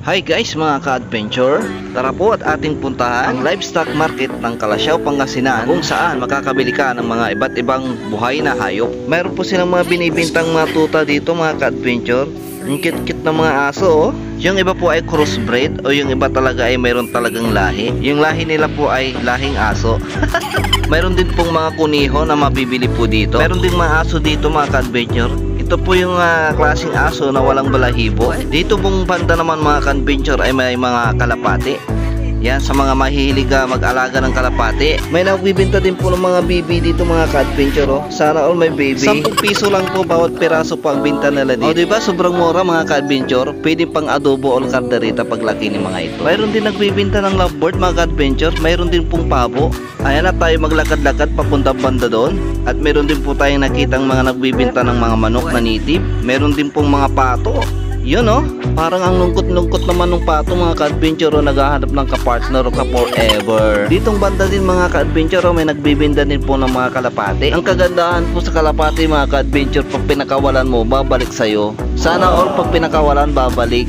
Hi guys mga ka-adventure, tara po at ating puntahan ang livestock market ng Calasiao, Pangasinan, kung saan makakabili ka ng mga iba't ibang buhay na hayop. Mayroon po silang mga binibintang mga tuta dito mga ka-adventure. Ang cute-cute na mga aso oh. Yung iba po ay crossbred o yung iba talaga ay mayroon talagang lahi. Yung lahi nila po ay lahing aso. Mayroon din pong mga kuniho na mabibili po dito. Mayroon din mga aso dito mga ka-adventure. Ito po yung klaseng aso na walang balahibo. Dito pong banda naman mga ka-adventure ay may mga kalapati. Yan, sa mga mahilig mag-alaga ng kalapati. May nagbibenta din po ng mga baby dito mga ka-adventure oh. Sana all may baby. 10 piso lang po bawat piraso po ang binta nila dito. O diba sobrang mura mga ka-adventure. Pwede pang adobo o karderita paglaki ng mga ito. Mayroon din nagbibenta ng lovebird mga ka-adventure. Mayroon din pong pabo. Ayan na tayo maglakad-lakad papuntang banda doon. At meron din po tayong nakitang mga nagbibenta ng mga manok na native. Meron din pong mga pato. Yun oh, parang ang lungkot-lungkot naman ng pato mga ka-adventure oh, naghahanap ng ka-partner o ka-forever. Ditong banda din mga ka-adventure oh, may nagbibinda din po ng mga kalapati. Ang kagandahan po sa kalapati mga ka-adventure, pag pinakawalan mo, babalik sa'yo. Sana all pag pinakawalan, babalik.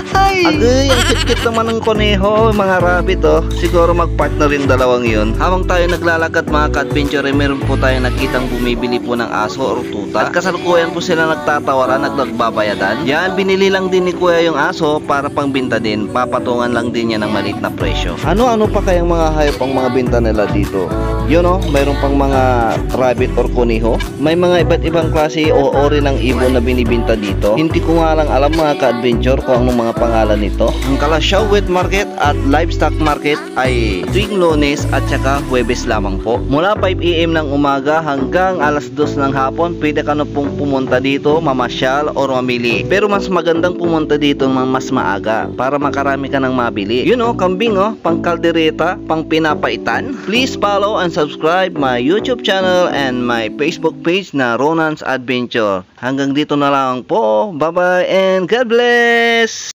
Agay, ang cute-cute naman ng koneho, mga rabbit oh. Siguro mag-partner rin dalawang yun. Habang tayo naglalakad mga ka-adventure, meron po tayo nakitang bumibili po ng aso or tuta. At kasalukuyan po sila nagtatawaran at nagbabayadan. Yan, binili lang din ni kuya yung aso para pangbinta din. Papatungan lang din niya ng maliit na presyo. Ano-ano pa kayang mga hayop ang mga binta nila dito? Yun oh, mayroon pang mga rabbit or kuniho. May mga iba't ibang klase o ori ng ibon na binibinta dito. Hindi ko nga lang alam mga ka-adventure kung anong mga pangalan nito. Ang Calasiao Wet Market at Livestock Market ay tuwing Lunes at saka Huwebes lamang po. Mula 5 AM ng umaga hanggang alas 2 ng hapon, pwede ka na pong pumunta dito, mamasyal or mamili. Pero mas magandang pumunta dito mas maaga para makarami ka ng mabili. Yun oh, kambing oh, pang kaldereta, pang pinapaitan. Please follow and subscribe my YouTube channel and my Facebook page na Ronan's Adventure. Hanggang dito na lang po. Bye bye and God bless!